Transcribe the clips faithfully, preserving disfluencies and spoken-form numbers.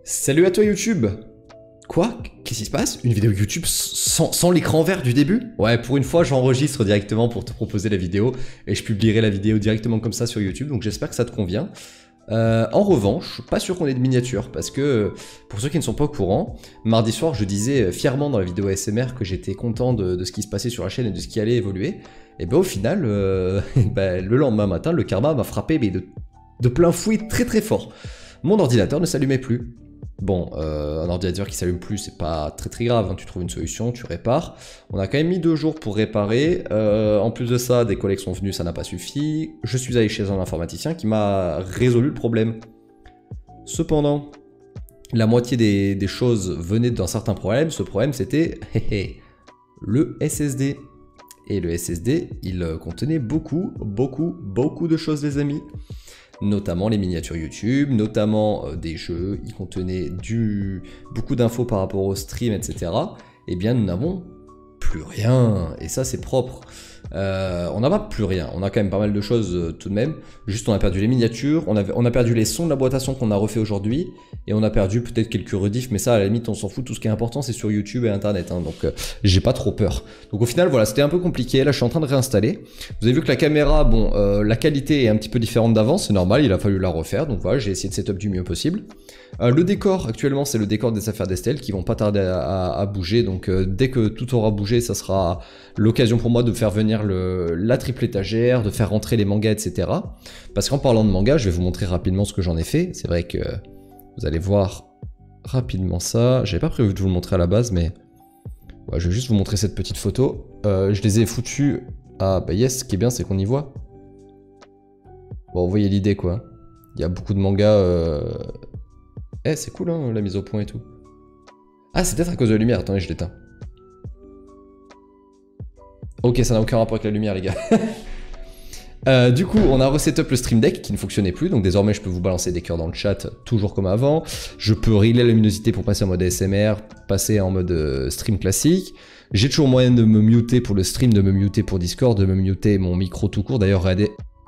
Salut à toi YouTube. Quoi? Qu'est-ce qui se passe? Une vidéo YouTube sans, sans l'écran vert du début? Ouais, pour une fois, j'enregistre directement pour te proposer la vidéo et je publierai la vidéo directement comme ça sur YouTube, donc j'espère que ça te convient. Euh, en revanche, pas sûr qu'on ait de miniature, parce que, pour ceux qui ne sont pas au courant, mardi soir, je disais fièrement dans la vidéo A S M R que j'étais content de, de ce qui se passait sur la chaîne et de ce qui allait évoluer, et ben au final, euh, ben, le lendemain matin, le karma m'a frappé mais de, de plein fouet très très fort. Mon ordinateur ne s'allumait plus. Bon, euh, un ordinateur qui s'allume plus, c'est pas très très grave, hein. Tu trouves une solution, tu répares. On a quand même mis deux jours pour réparer. Euh, en plus de ça, des collègues sont venus, ça n'a pas suffi. Je suis allé chez un informaticien qui m'a résolu le problème. Cependant, la moitié des, des choses venaient d'un certain problème. Ce problème, c'était le S S D. Et le S S D, il contenait beaucoup, beaucoup, beaucoup de choses, les amis. Notamment les miniatures YouTube, notamment euh, des jeux, il contenait du, beaucoup d'infos par rapport au stream, et cetera. Eh bien, nous n'avons plus rien, et ça c'est propre. Euh, on n'a pas plus rien, on a quand même pas mal de choses euh, tout de même. Juste on a perdu les miniatures, on, avait, on a perdu les sons de la boîte à son qu'on a refait aujourd'hui, et on a perdu peut-être quelques rediffs, mais ça à la limite on s'en fout, tout ce qui est important c'est sur YouTube et internet, hein, donc euh, j'ai pas trop peur. Donc au final voilà, c'était un peu compliqué, là je suis en train de réinstaller. Vous avez vu que la caméra, bon, euh, la qualité est un petit peu différente d'avant, c'est normal, il a fallu la refaire, donc voilà, j'ai essayé de setup du mieux possible. Euh, le décor actuellement c'est le décor des affaires d'Estelle qui vont pas tarder à, à, à bouger, donc euh, dès que tout aura bougé, ça sera l'occasion pour moi de faire venir le, la triple étagère, de faire rentrer les mangas, et cetera. Parce qu'en parlant de manga, je vais vous montrer rapidement ce que j'en ai fait. C'est vrai que vous allez voir rapidement ça. J'avais pas prévu de vous le montrer à la base, mais ouais, je vais juste vous montrer cette petite photo. Euh, je les ai foutus à... Bah yes, ce qui est bien, c'est qu'on y voit. Bon, vous voyez l'idée, quoi. Il y a beaucoup de mangas... Euh... Eh, c'est cool, hein, la mise au point et tout. Ah, c'est peut-être à cause de la lumière. Attendez, je l'éteins. Ok, ça n'a aucun rapport avec la lumière, les gars. euh, du coup, on a resetup le Stream Deck qui ne fonctionnait plus. Donc désormais, je peux vous balancer des cœurs dans le chat, toujours comme avant. Je peux régler la luminosité pour passer en mode A S M R, passer en mode euh, stream classique. J'ai toujours moyen de me muter pour le stream, de me muter pour Discord, de me muter mon micro tout court. D'ailleurs, regardez...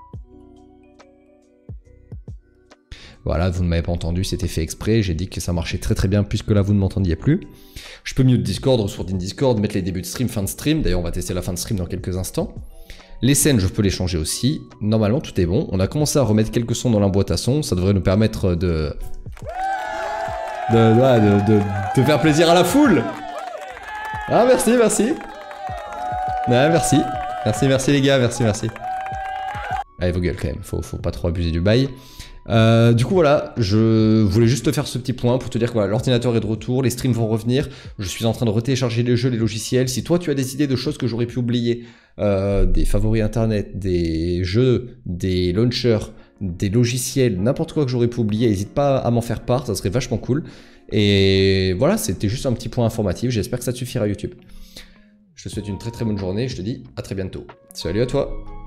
Voilà, vous ne m'avez pas entendu, c'était fait exprès, j'ai dit que ça marchait très très bien puisque là vous ne m'entendiez plus. Je peux mute Discord, ressourder Discord, mettre les débuts de stream, fin de stream, d'ailleurs on va tester la fin de stream dans quelques instants. Les scènes, je peux les changer aussi, normalement tout est bon. On a commencé à remettre quelques sons dans la boîte à son, ça devrait nous permettre de... De, de, de, de faire plaisir à la foule. Ah merci, merci. Ah merci, merci, merci les gars, merci, merci. Allez vos gueules quand même, faut, faut pas trop abuser du bail. Euh, du coup voilà, je voulais juste te faire ce petit point pour te dire que voilà, l'ordinateur est de retour, les streams vont revenir, je suis en train de retélécharger les jeux, les logiciels. Si toi tu as des idées de choses que j'aurais pu oublier, euh, des favoris internet, des jeux, des launchers, des logiciels, n'importe quoi que j'aurais pu oublier, n'hésite pas à m'en faire part, ça serait vachement cool. Et voilà, c'était juste un petit point informatif, j'espère que ça te suffira YouTube. Je te souhaite une très très bonne journée, je te dis à très bientôt. Salut à toi!